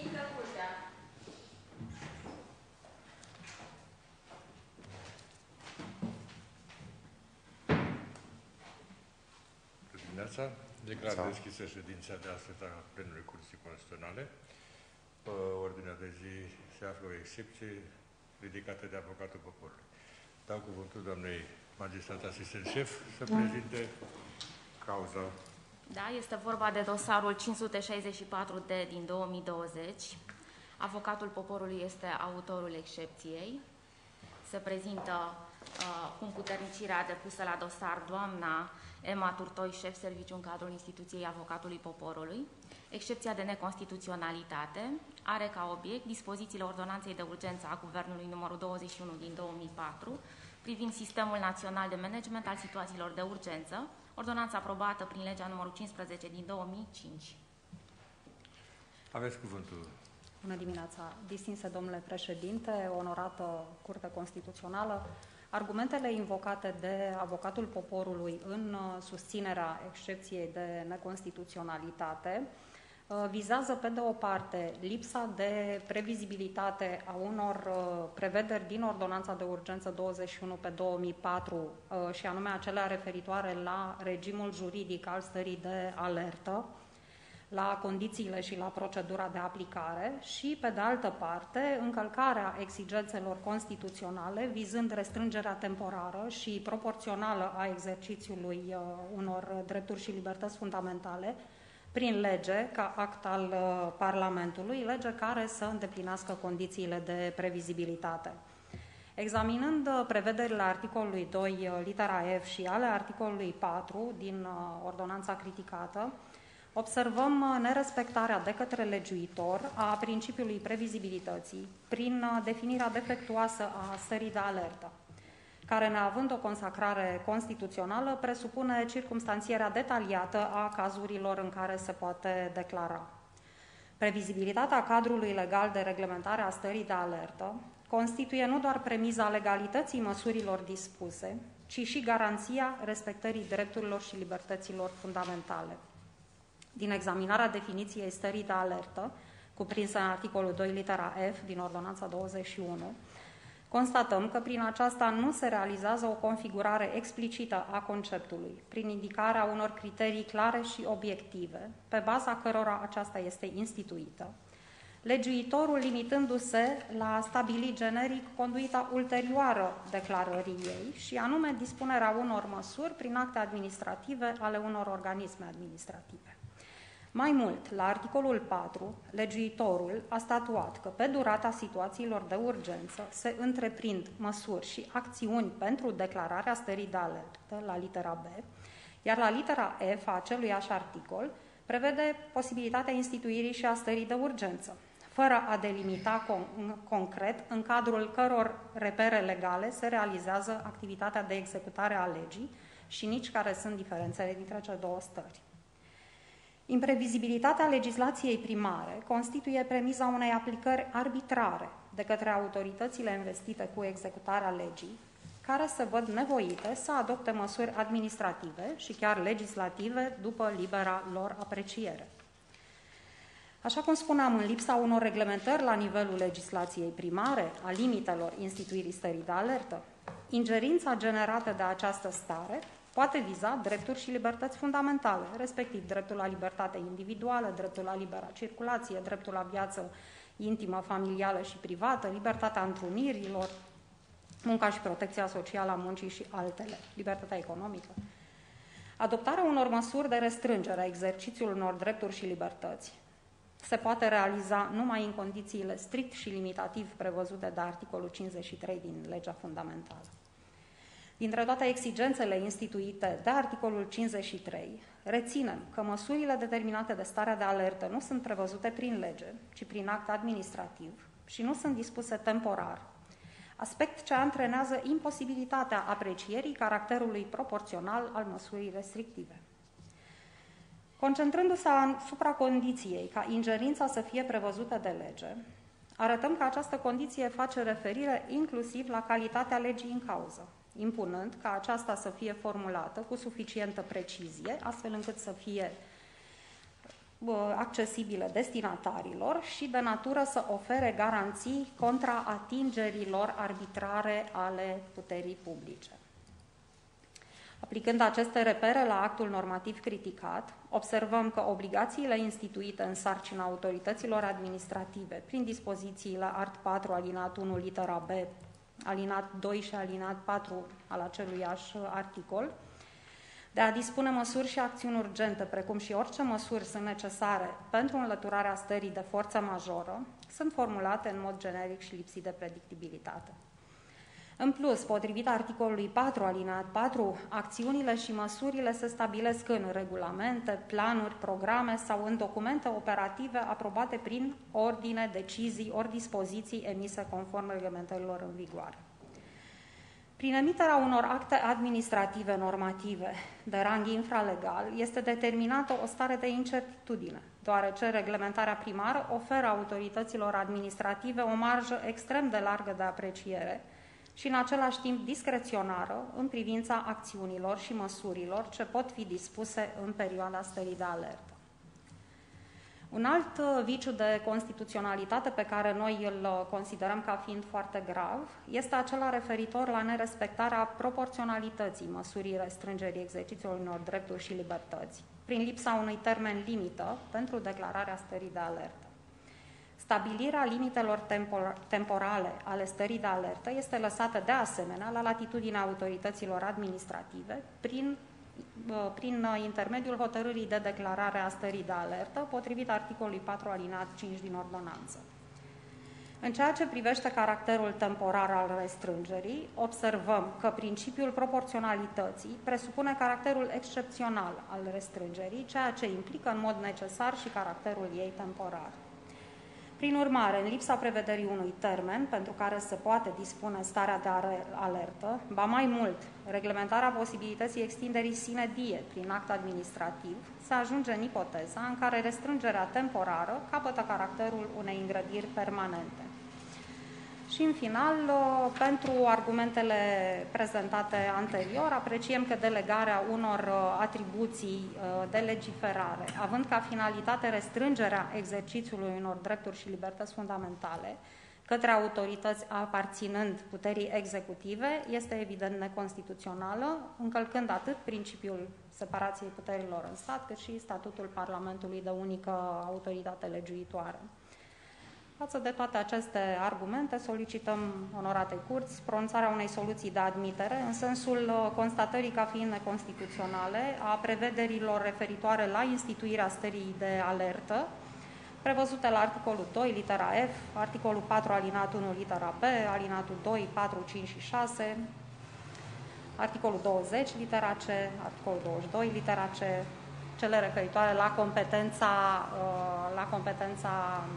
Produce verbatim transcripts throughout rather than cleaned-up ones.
intră curtea. Bună dimineața. Declar deschisă ședința de astăzi a plenului Curții Constituționale. Pe ordinea de zi se află o excepție ridicată de avocatul poporului. Dau cuvântul doamnei magistrat asistent șef să prezinte cauza. Da, este vorba de dosarul cinci sute șaizeci și patru D din două mii douăzeci. Avocatul poporului este autorul excepției. Se prezintă uh, cu împuternicirea depusă la dosar doamna Emma Turtoi, șef serviciu în cadrul instituției avocatului poporului. Excepția de neconstituționalitate are ca obiect dispozițiile ordonanței de urgență a Guvernului numărul douăzeci și unu din două mii patru privind sistemul național de management al situațiilor de urgență, ordonanța aprobată prin legea numărul cincisprezece din două mii cinci. Aveți cuvântul. Bună dimineața, distinse domnule președinte, onorată Curte Constituțională. Argumentele invocate de avocatul poporului în susținerea excepției de neconstituționalitate vizează, pe de o parte, lipsa de previzibilitate a unor prevederi din Ordonanța de Urgență douăzeci și unu pe două mii patru, și anume acelea referitoare la regimul juridic al stării de alertă, la condițiile și la procedura de aplicare și, pe de altă parte, încălcarea exigențelor constituționale vizând restrângerea temporară și proporțională a exercițiului uh, unor drepturi și libertăți fundamentale prin lege, ca act al uh, Parlamentului, lege care să îndeplinească condițiile de previzibilitate. Examinând uh, prevederile articolului doi, uh, litera F și ale articolului patru din uh, ordonanța criticată, observăm nerespectarea de către legiuitor a principiului previzibilității prin definirea defectuoasă a stării de alertă, care, neavând o consacrare constituțională, presupune circumstanțierea detaliată a cazurilor în care se poate declara. Previzibilitatea cadrului legal de reglementare a stării de alertă constituie nu doar premiza legalității măsurilor dispuse, ci și garanția respectării drepturilor și libertăților fundamentale. Din examinarea definiției stării de alertă, cuprinsă în articolul doi, litera F, din Ordonanța douăzeci și unu, constatăm că prin aceasta nu se realizează o configurare explicită a conceptului, prin indicarea unor criterii clare și obiective, pe baza cărora aceasta este instituită, legiuitorul limitându-se la a stabili generic conduita ulterioară declarării ei și anume dispunerea unor măsuri prin acte administrative ale unor organisme administrative. Mai mult, la articolul patru, legiuitorul a statuat că pe durata situațiilor de urgență se întreprind măsuri și acțiuni pentru declararea stării de alertă, la litera B, iar la litera F a aceluiași articol prevede posibilitatea instituirii și a stării de urgență, fără a delimita con concret în cadrul căror repere legale se realizează activitatea de executare a legii și nici care sunt diferențele dintre cele două stări. Imprevizibilitatea legislației primare constituie premiza unei aplicări arbitrare de către autoritățile investite cu executarea legii, care se văd nevoite să adopte măsuri administrative și chiar legislative după libera lor apreciere. Așa cum spuneam, în lipsa unor reglementări la nivelul legislației primare, a limitelor instituirii stării de alertă, ingerința generată de această stare poate viza drepturi și libertăți fundamentale, respectiv dreptul la libertate individuală, dreptul la libera circulație, dreptul la viață intimă, familială și privată, libertatea întrunirilor, munca și protecția socială a muncii și altele, libertatea economică. Adoptarea unor măsuri de restrângere a exercițiului unor drepturi și libertăți se poate realiza numai în condițiile strict și limitativ prevăzute de articolul cincizeci și trei din legea fundamentală. Dintre toate exigențele instituite de articolul cincizeci și trei, reținem că măsurile determinate de starea de alertă nu sunt prevăzute prin lege, ci prin act administrativ și nu sunt dispuse temporar, aspect ce antrenează imposibilitatea aprecierii caracterului proporțional al măsurii restrictive. Concentrându-se asupra condiției ca ingerința să fie prevăzută de lege, arătăm că această condiție face referire inclusiv la calitatea legii în cauză, impunând ca aceasta să fie formulată cu suficientă precizie, astfel încât să fie accesibile destinatarilor și de natură să ofere garanții contra atingerilor arbitrare ale puterii publice. Aplicând aceste repere la actul normativ criticat, observăm că obligațiile instituite în sarcina autorităților administrative prin dispozițiile art patru alineat unu litera B, alineat doi și alineat patru al aceluiași articol, de a dispune măsuri și acțiuni urgente, precum și orice măsuri sunt necesare pentru înlăturarea stării de forță majoră, sunt formulate în mod generic și lipsit de predictibilitate. În plus, potrivit articolului patru, alineat patru, acțiunile și măsurile se stabilesc în regulamente, planuri, programe sau în documente operative aprobate prin ordine, decizii ori dispoziții emise conform reglementărilor în vigoare. Prin emiterea unor acte administrative normative de rang infralegal este determinată o stare de incertitudine, deoarece reglementarea primară oferă autorităților administrative o marjă extrem de largă de apreciere și în același timp discreționară în privința acțiunilor și măsurilor ce pot fi dispuse în perioada stării de alertă. Un alt viciu de constituționalitate pe care noi îl considerăm ca fiind foarte grav este acela referitor la nerespectarea proporționalității măsurii restrângerii exercițiului unor drepturi și libertăți, prin lipsa unui termen limită pentru declararea stării de alertă. Stabilirea limitelor tempor temporale ale stării de alertă este lăsată de asemenea la latitudinea autorităților administrative prin prin intermediul hotărârii de declarare a stării de alertă, potrivit articolului patru alineat cinci din ordonanță. În ceea ce privește caracterul temporar al restrângerii, observăm că principiul proporționalității presupune caracterul excepțional al restrângerii, ceea ce implică în mod necesar și caracterul ei temporar. Prin urmare, în lipsa prevederii unui termen pentru care se poate dispune starea de alertă, ba mai mult, reglementarea posibilității extinderii sine die prin act administrativ, se ajunge în ipoteza în care restrângerea temporară capătă caracterul unei îngrădiri permanente. Și în final, pentru argumentele prezentate anterior, apreciem că delegarea unor atribuții de legiferare, având ca finalitate restrângerea exercițiului unor drepturi și libertăți fundamentale către autorități aparținând puterii executive, este evident neconstituțională, încălcând atât principiul separației puterilor în stat, cât și statutul Parlamentului de unică autoritate legiuitoare. Față de toate aceste argumente, solicităm onoratei curți pronunțarea unei soluții de admitere în sensul constatării ca fiind neconstituționale a prevederilor referitoare la instituirea stării de alertă, prevăzute la articolul doi, litera F, articolul patru, alineat unu, litera P, alineatul doi, patru, cinci și șase, articolul douăzeci, litera C, articolul douăzeci și doi, litera C, cele referitoare la competența, la competența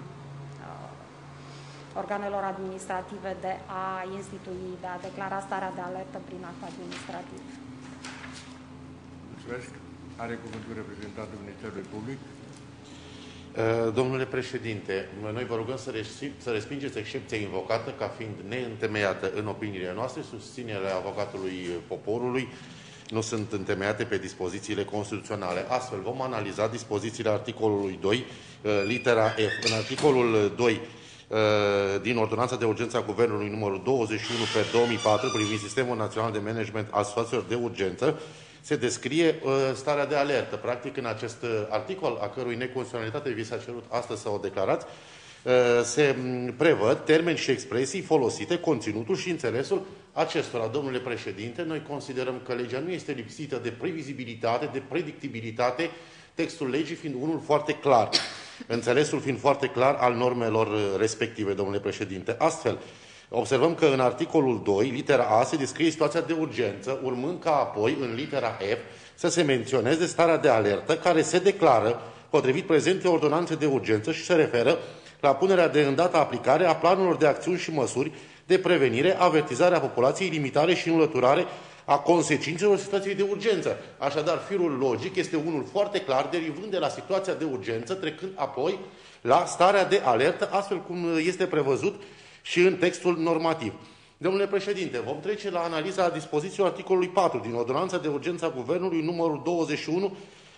organelor administrative de a institui, de a declara starea de alertă prin act administrativ. Mulțumesc. Are cuvântul reprezentantul Ministerului Public. Domnule președinte, noi vă rugăm să, să respingeți excepția invocată ca fiind neîntemeiată în opiniile noastre. Susținerea avocatului poporului nu sunt întemeiate pe dispozițiile constituționale. Astfel, vom analiza dispozițiile articolului doi, litera F. În articolul doi din Ordonanța de Urgență a Guvernului numărul douăzeci și unu pe două mii patru privind Sistemul Național de Management al Situațiilor de Urgență, se descrie uh, starea de alertă. Practic, în acest articol, a cărui neconstituționalitate vi s-a cerut astăzi să o declarați, uh, se prevăd termeni și expresii folosite, conținutul și înțelesul acestora. Domnule președinte, noi considerăm că legea nu este lipsită de previzibilitate, de predictibilitate, textul legii fiind unul foarte clar, înțelesul fiind foarte clar al normelor respective, domnule președinte. Astfel, observăm că în articolul doi, litera A, se descrie situația de urgență, urmând ca apoi, în litera F, să se menționeze starea de alertă, care se declară potrivit prezente ordonanțe de urgență și se referă la punerea de îndată aplicare a planurilor de acțiuni și măsuri de prevenire, avertizare a populației, limitare și înlăturare a consecințelor situației de urgență. Așadar, firul logic este unul foarte clar, derivând de la situația de urgență, trecând apoi la starea de alertă, astfel cum este prevăzut și în textul normativ. Domnule președinte, vom trece la analiza dispozițiilor articolului patru din Ordonanța de Urgență a Guvernului numărul douăzeci și unu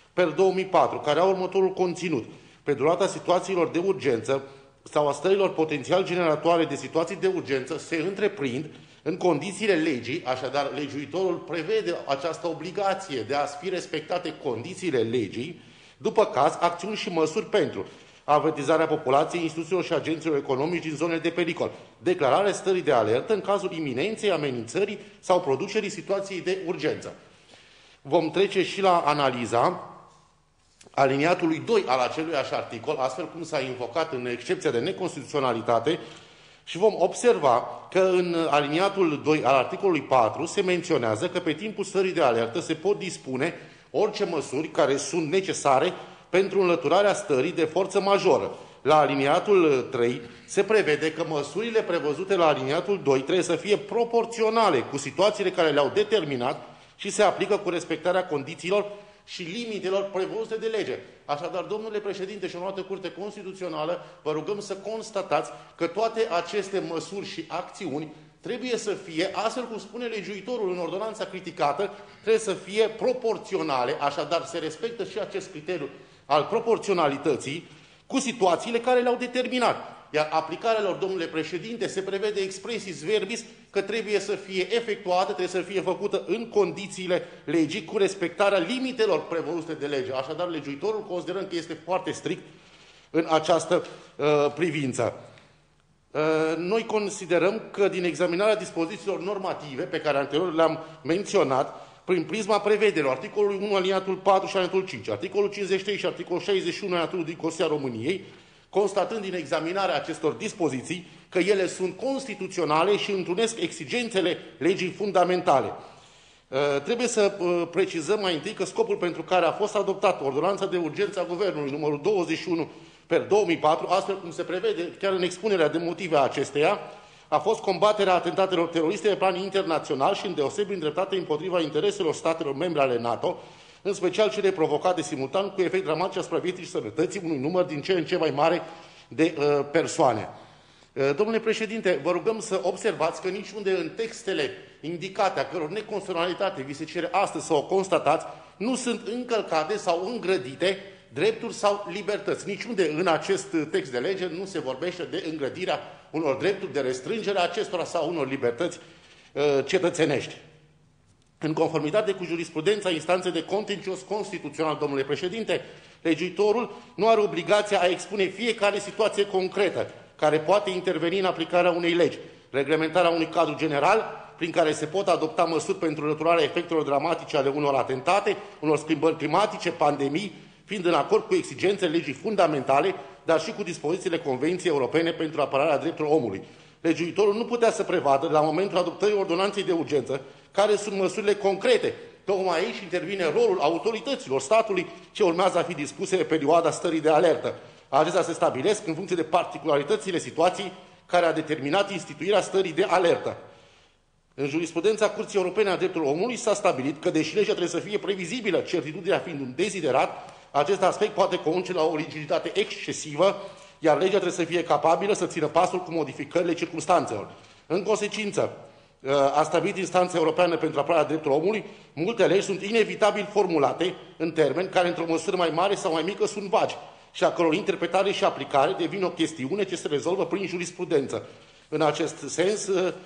per două mii patru, care au următorul conținut. Pe durata situațiilor de urgență sau a stărilor potențial generatoare de situații de urgență se întreprind în condițiile legii, așadar legiuitorul prevede această obligație de a fi respectate condițiile legii, după caz, acțiuni și măsuri pentru avertizarea populației, instituțiilor și agenților economici din zonele de pericol, declararea stării de alertă în cazul iminenței, amenințării sau producerii situației de urgență. Vom trece și la analiza aliniatului doi al aceluiași articol, astfel cum s-a invocat în excepția de neconstituționalitate, și vom observa că în aliniatul doi al articolului patru se menționează că pe timpul stării de alertă se pot dispune orice măsuri care sunt necesare pentru înlăturarea stării de forță majoră. La aliniatul trei se prevede că măsurile prevăzute la aliniatul doi trebuie să fie proporționale cu situațiile care le-au determinat și se aplică cu respectarea condițiilor și limitelor prevăzute de lege. Așadar, domnule președinte și onorată Curte Constituțională, vă rugăm să constatați că toate aceste măsuri și acțiuni trebuie să fie, astfel cum spune legiuitorul în ordonanța criticată, trebuie să fie proporționale, așadar se respectă și acest criteriu al proporționalității cu situațiile care le-au determinat. Iar aplicarea lor, domnule președinte, se prevede expressis verbis că trebuie să fie efectuată, trebuie să fie făcută în condițiile legii, cu respectarea limitelor prevăzute de lege. Așadar, legiuitorul considerăm că este foarte strict în această uh, privință. Uh, noi considerăm că din examinarea dispozițiilor normative, pe care anterior le-am menționat, prin prisma prevederilor articolului unu aliniatul patru și aliniatul cinci, articolul cincizeci și trei și articolul șaizeci și unu aliniatul din Constituția României, constatând din examinarea acestor dispoziții că ele sunt constituționale și întrunesc exigențele legii fundamentale. Uh, trebuie să uh, precizăm mai întâi că scopul pentru care a fost adoptată ordonanța de urgență a Guvernului numărul douăzeci și unu per două mii patru, astfel cum se prevede chiar în expunerea de motive a acesteia, a fost combaterea atentatelor teroriste pe plan internațional și îndeosebi îndreptate împotriva intereselor statelor membre ale NATO, în special cele provocate simultan cu efect dramatic asupra vieții și sănătății unui număr din ce în ce mai mare de uh, persoane. Uh, domnule președinte, vă rugăm să observați că niciunde în textele indicate, a căror neconstituționalitate vi se cere astăzi să o constatați, nu sunt încălcate sau îngrădite drepturi sau libertăți. Niciunde în acest text de lege nu se vorbește de îngrădirea unor drepturi, de restrângere a acestora sau unor libertăți uh, cetățenești. În conformitate cu jurisprudența instanței de contencios constituțional, domnule președinte, legiuitorul nu are obligația a expune fiecare situație concretă care poate interveni în aplicarea unei legi, reglementarea unui cadru general prin care se pot adopta măsuri pentru înlăturarea efectelor dramatice ale unor atentate, unor schimbări climatice, pandemii, fiind în acord cu exigențele legii fundamentale, dar și cu dispozițiile Convenției Europene pentru apărarea drepturilor omului. Legiuitorul nu putea să prevadă, la momentul adoptării ordonanței de urgență, care sunt măsurile concrete. Tocmai aici intervine rolul autorităților statului ce urmează a fi dispuse pe perioada stării de alertă. Acestea se stabilesc în funcție de particularitățile situației care a determinat instituirea stării de alertă. În jurisprudența Curții Europene a Drepturilor Omului s-a stabilit că, deși legea trebuie să fie previzibilă, certitudinea fiind un deziderat, acest aspect poate conduce la o rigiditate excesivă, iar legea trebuie să fie capabilă să țină pasul cu modificările circumstanțelor. În consecință, a stabilit instanța europeană pentru apărarea drepturilor omului, multe legi sunt inevitabil formulate în termeni care, într-o măsură mai mare sau mai mică, sunt vagi și a căror interpretare și aplicare devin o chestiune ce se rezolvă prin jurisprudență. În acest sens,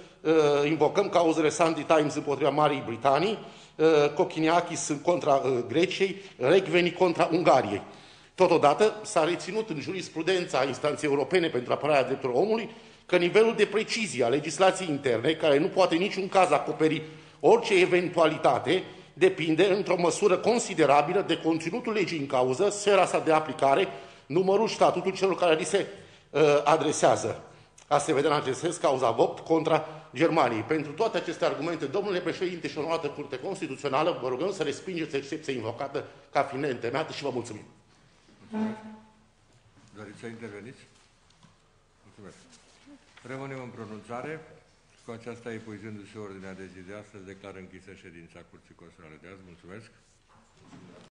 invocăm cauzele Sunday Times împotriva Marii Britanii, Kokiniakis contra Greciei, Regveni contra Ungariei. Totodată s-a reținut în jurisprudența instanței europene pentru apărarea drepturilor omului că nivelul de precizie a legislației interne, care nu poate în niciun caz acoperi orice eventualitate, depinde într-o măsură considerabilă de conținutul legii în cauză, sfera sa de aplicare, numărul și statutul celor care li se uh, adresează. Asta se vede în acest sens cauza Vogt contra Germaniei. Pentru toate aceste argumente, domnule președinte și onorată Curte Constituțională, vă rugăm să respingeți excepția invocată ca fiind neîntemeiată și vă mulțumim. Mulțumesc. Doriți să interveniți? Mulțumesc. Rămânem în pronunțare. Cu aceasta, epuizându-se ordinea de zi de astăzi, declar închisă ședința Curții Constituționale de azi. Mulțumesc.